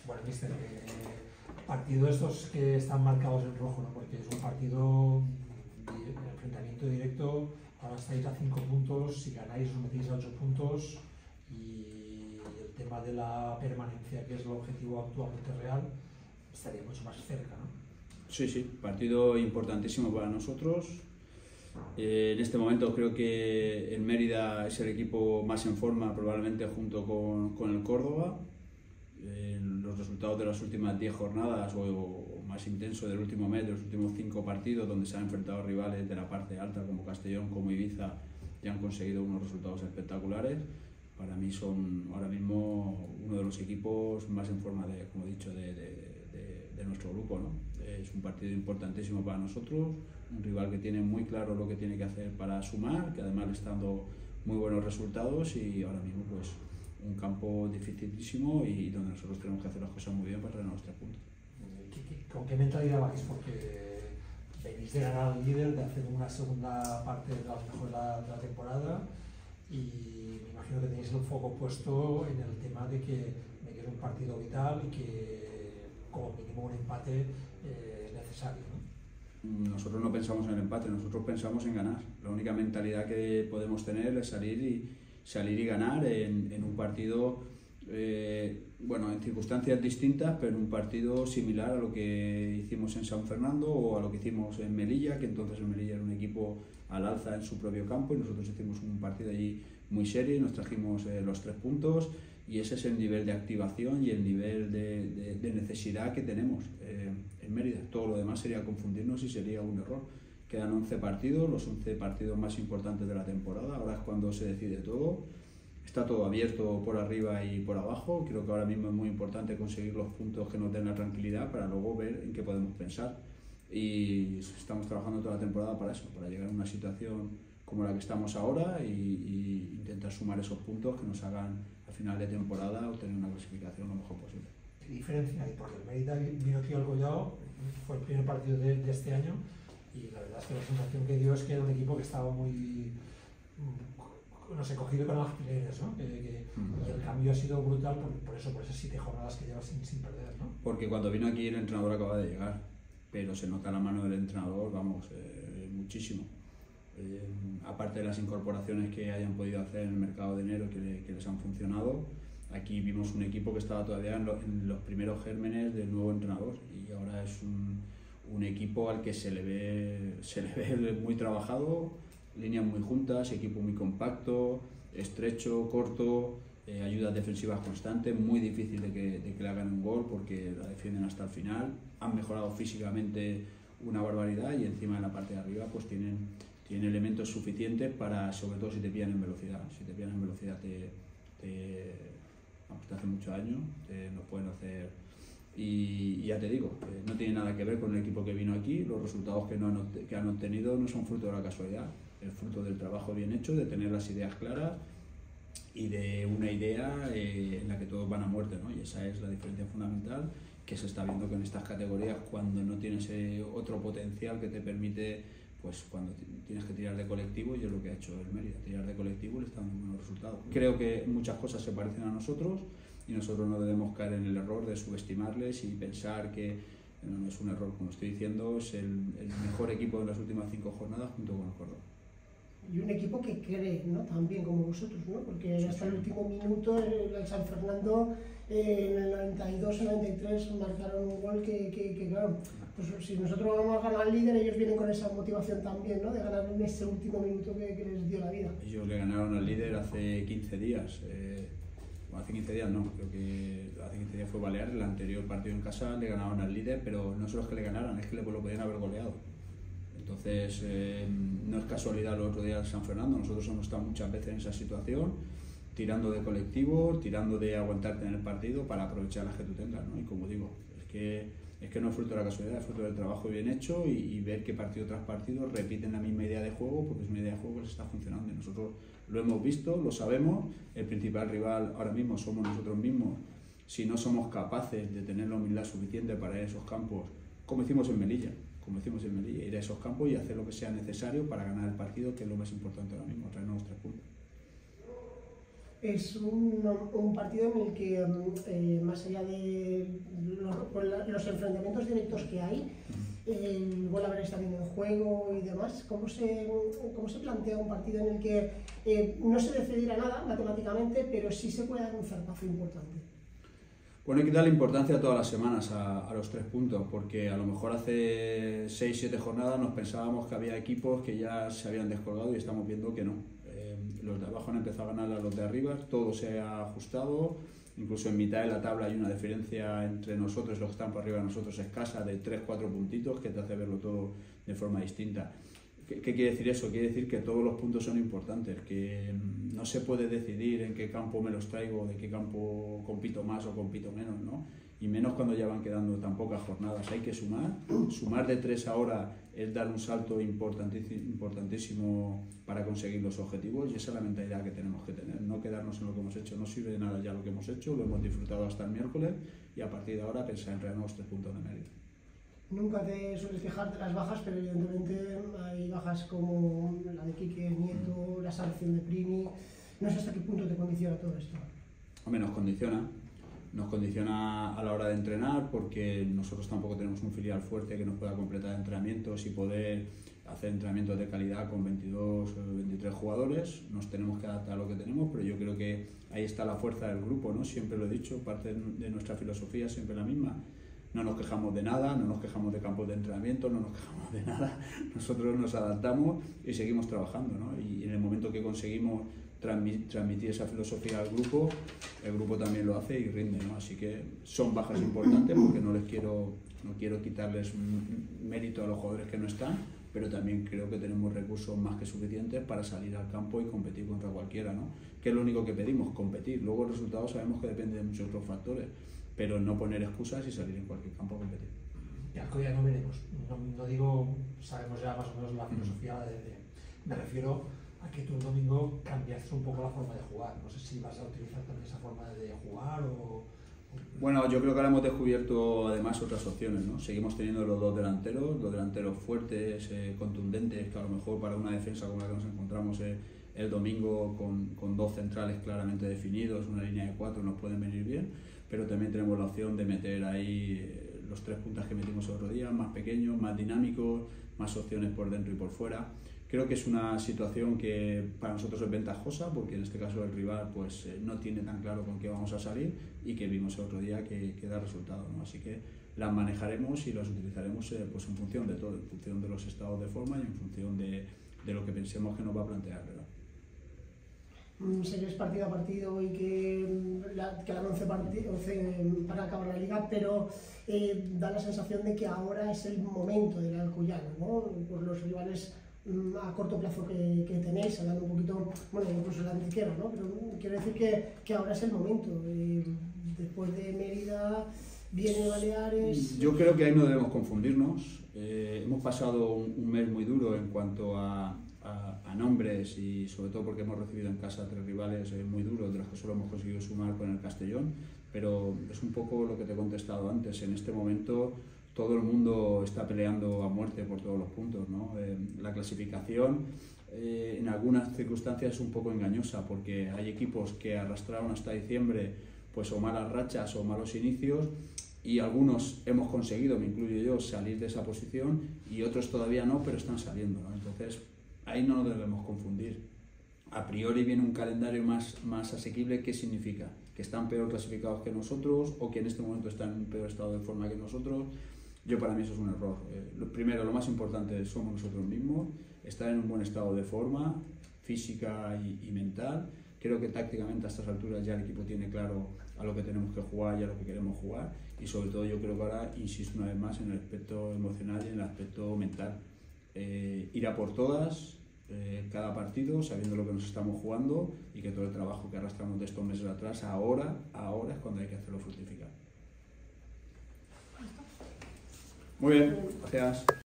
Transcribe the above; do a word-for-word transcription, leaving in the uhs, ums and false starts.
Bueno, mister, eh, partido estos que están marcados en rojo, ¿no? Porque es un partido de enfrentamiento directo, ahora estáis a cinco puntos, si ganáis os metéis a ocho puntos y el tema de la permanencia, que es el objetivo actualmente real, estaría mucho más cerca, ¿no? Sí, sí, partido importantísimo para nosotros. Eh, en este momento creo que el Mérida es el equipo más en forma, probablemente junto con, con el Córdoba. Eh, los resultados de las últimas diez jornadas o, o más intenso del último mes, de los últimos cinco partidos, donde se han enfrentado rivales de la parte alta como Castellón, como Ibiza, y han conseguido unos resultados espectaculares. Para mí son ahora mismo uno de los equipos más en forma, de, como he dicho, de, de, de, de nuestro grupo, ¿no? Es un partido importantísimo para nosotros, un rival que tiene muy claro lo que tiene que hacer para sumar, que además le está dando muy buenos resultados, y ahora mismo pues un campo dificilísimo y donde nosotros tenemos que hacer las cosas muy bien para ganar los tres puntos. ¿Con qué mentalidad vais? Porque venís de ganar al líder, de hacer una segunda parte de las mejores de la, de la temporada, y me imagino que tenéis el foco puesto en el tema de que, de que es un partido vital y que como mínimo un empate eh, es necesario, ¿no? Nosotros no pensamos en el empate, nosotros pensamos en ganar. La única mentalidad que podemos tener es salir y, salir y ganar en, en un partido, eh, bueno, en circunstancias distintas, pero en un partido similar a lo que hicimos en San Fernando o a lo que hicimos en Melilla, que entonces el Melilla era un equipo al alza en su propio campo y nosotros hicimos un partido allí muy serio y nos trajimos eh, los tres puntos, y ese es el nivel de activación y el nivel de, de, de necesidad que tenemos eh, en Mérida. Todo lo demás sería confundirnos y sería un error. Quedan once partidos, los once partidos más importantes de la temporada, ahora es cuando se decide todo. Está todo abierto por arriba y por abajo. Creo que ahora mismo es muy importante conseguir los puntos que nos den la tranquilidad para luego ver en qué podemos pensar. Y estamos trabajando toda la temporada para eso, para llegar a una situación como la que estamos ahora y, y intentar sumar esos puntos que nos hagan al final de temporada obtener una clasificación lo mejor posible. ¿Qué diferencia hay? Porque el Mérida vino aquí al Collao, fue el primer partido de, de este año, y la verdad es que la sensación que dio es que era un equipo que estaba muy, no sé, cogido con alfileres, ¿no? Que, que, uh-huh. Y el cambio ha sido brutal por, por eso, por esas siete jornadas que lleva sin, sin perder, ¿no? Porque cuando vino aquí el entrenador acaba de llegar, pero se nota la mano del entrenador, vamos, eh, muchísimo. Eh, aparte de las incorporaciones que hayan podido hacer en el mercado de enero que, le, que les han funcionado, aquí vimos un equipo que estaba todavía en, lo, en los primeros gérmenes del nuevo entrenador, y ahora es un, un equipo al que se le ve, se le ve muy trabajado, líneas muy juntas, equipo muy compacto, estrecho, corto, eh, ayudas defensivas constantes, muy difícil de que, de que le hagan un gol porque la defienden hasta el final. Han mejorado físicamente una barbaridad y encima en la parte de arriba pues tienen, tienen elementos suficientes para, sobre todo si te pillan en velocidad. Si te pillan en velocidad te, te, vamos, te hace mucho daño, te, nos pueden hacer. Y, y ya te digo, eh, no tiene nada que ver con el equipo que vino aquí. Los resultados que, no han, que han obtenido no son fruto de la casualidad, es fruto del trabajo bien hecho, de tener las ideas claras y de una idea eh, en la que todos van a muerte, ¿no? Y esa es la diferencia fundamental que se está viendo que en estas categorías, cuando no tienes eh, otro potencial que te permite, pues cuando tienes que tirar de colectivo, y es lo que ha hecho el Mérida, tirar de colectivo y le está dando buenos resultados. Creo que muchas cosas se parecen a nosotros y nosotros no debemos caer en el error de subestimarles y pensar que no, no es un error, como estoy diciendo, es el, el mejor equipo de las últimas cinco jornadas junto con el Córdoba. Y un equipo que cree, ¿no? También como vosotros, ¿no? Porque sí, hasta sí. El último minuto el San Fernando eh, en el noventa y dos, noventa y tres marcaron un gol que, que, que claro, pues si nosotros vamos a ganar al líder, ellos vienen con esa motivación también, ¿no? De ganar en ese último minuto que, que les dio la vida. Ellos le ganaron al líder hace quince días, eh, hace quince días no, creo que hace quince días fue Baleares, el anterior partido en casa le ganaron al líder, pero no solo es que le ganaran, es que le, lo podían haber goleado. Entonces, eh, no es casualidad lo otro día de San Fernando, nosotros hemos estado muchas veces en esa situación, tirando de colectivo, tirando de aguantarte en el partido para aprovechar las que tú tengas, ¿no? Y como digo, es que, es que no es fruto de la casualidad, es fruto del trabajo bien hecho y, y ver que partido tras partido repiten la misma idea de juego, porque es una idea de juego que les está funcionando y nosotros lo hemos visto, lo sabemos. El principal rival ahora mismo somos nosotros mismos, si no somos capaces de tener la humildad suficiente para ir a esos campos, como hicimos en Melilla. como decimos en Melilla, ir a esos campos y hacer lo que sea necesario para ganar el partido, que es lo más importante ahora mismo, traernos los tres puntos. es un, un partido en el que, eh, más allá de los, los enfrentamientos directos que hay, el gol haber estado en juego y demás, ¿cómo se, cómo se plantea un partido en el que eh, no se decidirá nada matemáticamente, pero sí se puede dar un zarpazo importante? Bueno, hay que darle importancia todas las semanas a, a los tres puntos, porque a lo mejor hace seis siete jornadas nos pensábamos que había equipos que ya se habían descolgado y estamos viendo que no. Eh, los de abajo han empezado a ganar a los de arriba, todo se ha ajustado, incluso en mitad de la tabla hay una diferencia entre nosotros y los que están por arriba de nosotros escasa de tres cuatro puntitos que te hace verlo todo de forma distinta. ¿Qué, ¿Qué quiere decir eso? Quiere decir que todos los puntos son importantes, que no se puede decidir en qué campo me los traigo, de qué campo compito más o compito menos, ¿no? Y menos cuando ya van quedando tan pocas jornadas. Hay que sumar, sumar de tres ahora es dar un salto importantísimo, importantísimo para conseguir los objetivos y esa es la mentalidad que tenemos que tener, no quedarnos en lo que hemos hecho, no sirve de nada ya lo que hemos hecho, lo hemos disfrutado hasta el miércoles y a partir de ahora pensar en reanudar los tres puntos de mérito. Nunca te sueles quejar de las bajas, pero evidentemente hay bajas como la de Quique Nieto, la sanción de Prini. No sé hasta qué punto te condiciona todo esto. Hombre, nos condiciona. Nos condiciona a la hora de entrenar porque nosotros tampoco tenemos un filial fuerte que nos pueda completar entrenamientos y poder hacer entrenamientos de calidad con veintidós o veintitrés jugadores. Nos tenemos que adaptar a lo que tenemos, pero yo creo que ahí está la fuerza del grupo, ¿no? Siempre lo he dicho, parte de nuestra filosofía es siempre la misma. No nos quejamos de nada, no nos quejamos de campos de entrenamiento, no nos quejamos de nada. Nosotros nos adaptamos y seguimos trabajando, ¿no? Y en el momento que conseguimos transmitir esa filosofía al grupo, el grupo también lo hace y rinde, ¿no? Así que son bajas importantes porque no les quiero, no quiero quitarles mérito a los jugadores que no están, pero también creo que tenemos recursos más que suficientes para salir al campo y competir contra cualquiera, ¿no? Que es lo único que pedimos, competir. Luego el resultado sabemos que depende de muchos otros factores, pero no poner excusas y salir en cualquier campo a competir. Y algo ya no veremos. No, no digo, sabemos ya más o menos la filosofía, de, de, me refiero a que tú el domingo cambiaste un poco la forma de jugar. No sé si vas a utilizar también esa forma de jugar o... Bueno, yo creo que ahora hemos descubierto además otras opciones, ¿no? Seguimos teniendo los dos delanteros, los delanteros fuertes, eh, contundentes, que a lo mejor para una defensa como la que nos encontramos eh, el domingo con, con dos centrales claramente definidos, una línea de cuatro nos pueden venir bien, pero también tenemos la opción de meter ahí eh, los tres puntas que metimos el otro día, más pequeños, más dinámicos, más opciones por dentro y por fuera. Creo que es una situación que para nosotros es ventajosa porque en este caso el rival pues, eh, no tiene tan claro con qué vamos a salir y que vimos el otro día que, que da resultado, ¿no? Así que las manejaremos y las utilizaremos eh, pues, en función de todo, en función de los estados de forma y en función de, de lo que pensemos que nos va a plantear, ¿verdad? Sé que es partido a partido y que la, quedan once partidos para acabar la liga, pero eh, da la sensación de que ahora es el momento del Alcoyano, ¿no? Por los rivales a corto plazo que, que tenéis, hablando un poquito, bueno, incluso la antiquera, ¿no? Pero quiero decir que, que ahora es el momento. Eh, después de Mérida, viene Baleares... Yo creo que ahí no debemos confundirnos. Eh, hemos pasado un, un mes muy duro en cuanto a, a, a nombres y sobre todo porque hemos recibido en casa tres rivales eh, muy duros, de los que solo hemos conseguido sumar con el Castellón, pero es un poco lo que te he contestado antes. En este momento todo el mundo está peleando a muerte por todos los puntos, ¿no? Eh, la clasificación eh, en algunas circunstancias es un poco engañosa porque hay equipos que arrastraron hasta diciembre pues o malas rachas o malos inicios y algunos hemos conseguido, me incluyo yo, salir de esa posición y otros todavía no, pero están saliendo, ¿no? Entonces ahí no nos debemos confundir. A priori viene un calendario más, más asequible. ¿Qué significa? ¿Que están peor clasificados que nosotros o que en este momento están en peor estado de forma que nosotros? Yo para mí eso es un error. Eh, lo primero, lo más importante somos nosotros mismos, estar en un buen estado de forma física y, y mental. Creo que tácticamente a estas alturas ya el equipo tiene claro a lo que tenemos que jugar y a lo que queremos jugar y sobre todo yo creo que ahora, insisto una vez más, en el aspecto emocional y en el aspecto mental. Eh, ir a por todas, eh, cada partido, sabiendo lo que nos estamos jugando y que todo el trabajo que arrastramos de estos meses atrás, ahora, ahora es cuando hay que hacerlo fructificar. Muy bien, gracias.